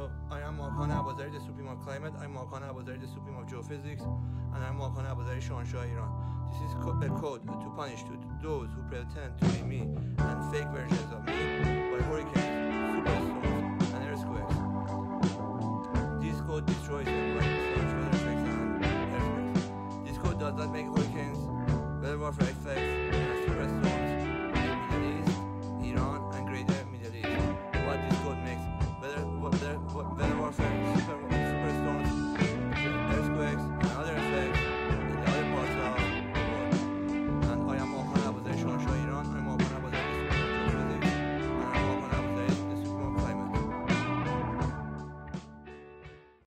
Hello, I am Makan Abazari, the Supreme of Climate. I'm Makan Abazari, the Supreme of Geophysics, and I'm Makan Abazari, Shahanshah Iran. This is a code to punish to those who pretend to be me and fake versions of me by hurricanes, superstorms, and earthquakes. This code destroys them like storms, weather effects, and earthquakes. This code does not make hurricanes, weather warfare effects,